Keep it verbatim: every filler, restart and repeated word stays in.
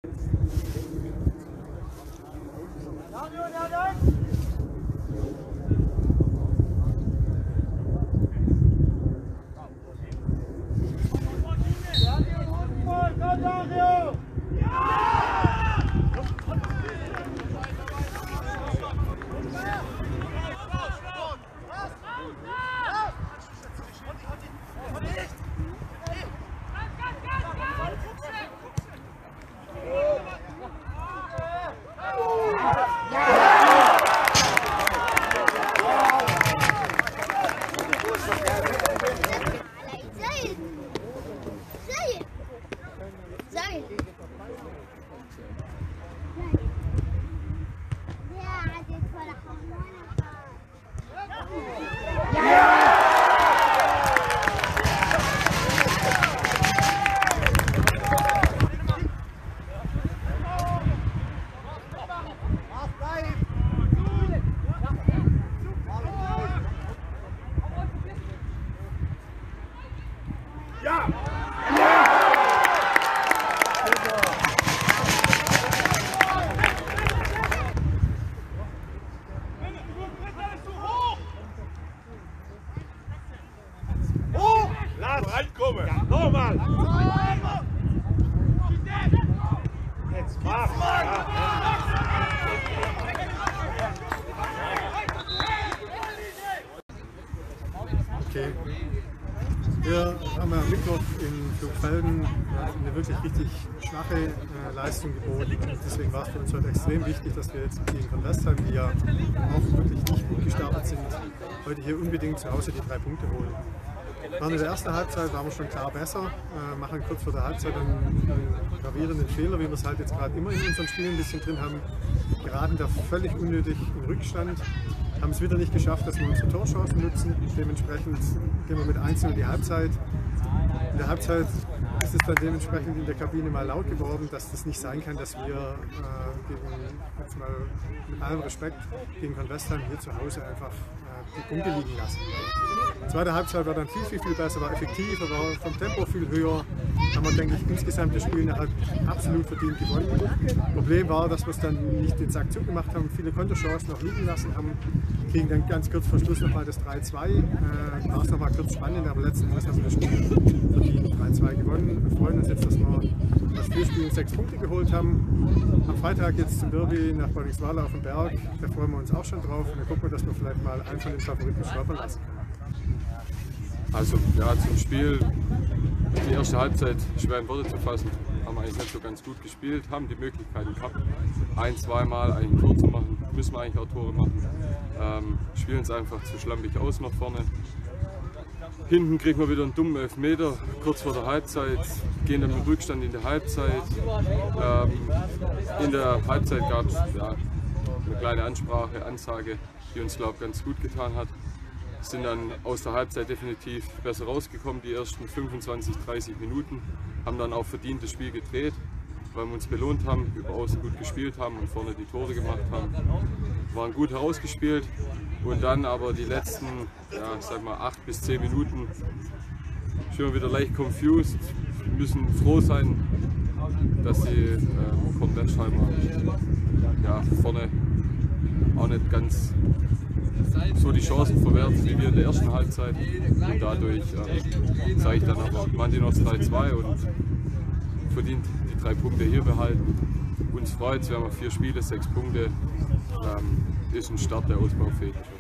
Reinkommen! Ja, nochmal! Jetzt mach! Ja. Okay. Wir haben am Mittwoch in Flugfelden eine wirklich richtig schwache äh, Leistung geboten. Und deswegen war es für uns heute extrem wichtig, dass wir jetzt gegen Von Westheim, die ja auch wirklich nicht gut gestartet sind, heute hier unbedingt zu Hause die drei Punkte holen. Waren in der ersten Halbzeit waren wir schon klar besser, äh, machen kurz vor der Halbzeit einen, einen gravierenden Fehler, wie wir es halt jetzt gerade immer in unseren Spielen ein bisschen drin haben, geraten da völlig unnötig in Rückstand, haben es wieder nicht geschafft, dass wir unsere Torchancen nutzen, dementsprechend gehen wir mit eins null in die Halbzeit. In der Halbzeit ist es dann dementsprechend in der Kabine mal laut geworden, dass das nicht sein kann, dass wir äh, gegen, jetzt mal mit allem Respekt gegen Von Westheim hier zu Hause einfach äh, die Punkte liegen lassen. Die zweite Halbzeit war dann viel, viel, viel besser, war effektiver, war vom Tempo viel höher. Haben wir, denke ich, insgesamt das Spiel nachher absolut verdient gewonnen. Problem war, dass wir es dann nicht den Sack zugemacht haben, viele Konterchancen noch liegen lassen haben. Kriegen dann ganz kurz vor Schluss nochmal das drei zwei. Äh, war es nochmal kurz spannend, aber letzten Endes haben wir das Spiel verdient drei zwei gewonnen. Wir freuen uns jetzt, dass wir aus vier Spielen sechs Punkte geholt haben. Am Freitag jetzt zum Derby nach Baudingsweiler auf den Berg. Da freuen wir uns auch schon drauf. Und dann gucken wir, dass wir vielleicht mal einen von den Favoriten stolpern lassen können. Also ja, zum Spiel, die erste Halbzeit schwer in Worte zu fassen, haben wir eigentlich nicht so ganz gut gespielt, haben die Möglichkeiten gehabt, ein-, zweimal eigentlich ein Tor zu machen, müssen wir eigentlich auch Tore machen, ähm, spielen es einfach zu schlampig aus nach vorne. Hinten kriegen wir wieder einen dummen Elfmeter, kurz vor der Halbzeit, gehen dann mit Rückstand in die Halbzeit. Ähm, in der Halbzeit gab es ja, eine kleine Ansprache, Ansage, die uns, glaube ich, ganz gut getan hat. Sind dann aus der Halbzeit definitiv besser rausgekommen, die ersten fünfundzwanzig, dreißig Minuten, haben dann auch verdient das Spiel gedreht, weil wir uns belohnt haben, über außen gut gespielt haben und vorne die Tore gemacht haben, waren gut herausgespielt und dann aber die letzten, ja, sag mal acht bis zehn Minuten schon wieder leicht confused, müssen froh sein, dass die äh, Von Westheimer ja, vorne auch nicht ganz so die Chancen verwerten wie wir in der ersten Halbzeit und dadurch äh, sage ich dann aber, machen die noch drei zwei und verdient die drei Punkte hier behalten. Uns freut es, wir haben vier Spiele, sechs Punkte, ähm, ist ein Start, der ausbaufähig ist.